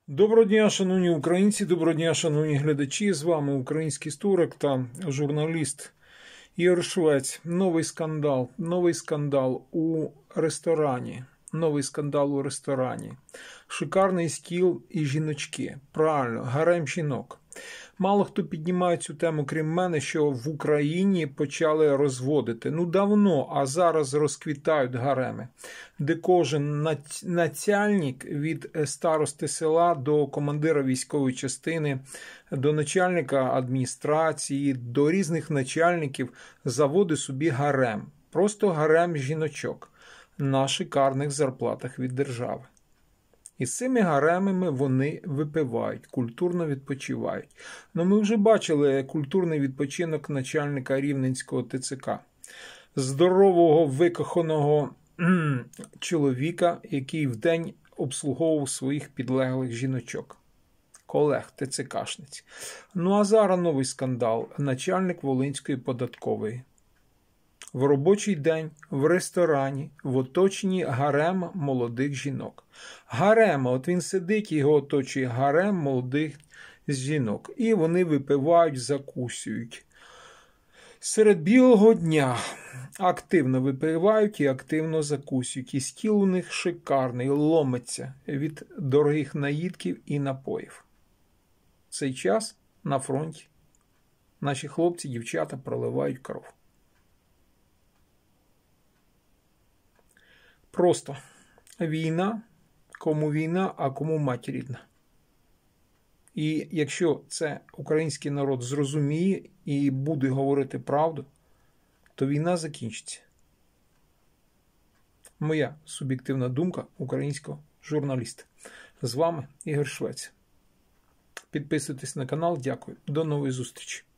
Доброго дня, шановні українці, доброго дня, шановні глядачі. З вами український історик та журналіст Ігор Швець. Новий скандал у ресторані. Шикарний стіл і жіночки. Правильно, гарем жінок. Мало хто піднімає цю тему, крім мене, що в Україні почали розводити. Давно, а зараз розквітають гареми, де кожен начальник від старости села до командира військової частини, до начальника адміністрації, до різних начальників заводить собі гарем. Просто гарем жіночок на шикарних зарплатах від держави. І з цими гаремами вони випивають, культурно відпочивають. Ми вже бачили культурний відпочинок начальника Рівненського ТЦК. Здорового, викоханого чоловіка, який вдень обслуговував своїх підлеглих жіночок. Колег ТЦКшниць. А зараз новий скандал. Начальник Волинської податкової. В робочий день в ресторані в оточенні гарем молодих жінок. Гарема, він сидить, його оточує гарем молодих жінок. І вони випивають, закусують. Серед білого дня активно випивають і активно закусують. І стіл у них шикарний, ломиться від дорогих наїдків і напоїв. В цей час на фронті наші хлопці, дівчата проливають кров. Просто війна, кому війна, а кому мать рідна. І якщо це український народ зрозуміє і буде говорити правду, то війна закінчиться. Моя суб'єктивна думка українського журналіста. З вами Ігор Швець. Підписуйтесь на канал, дякую. До нової зустрічі.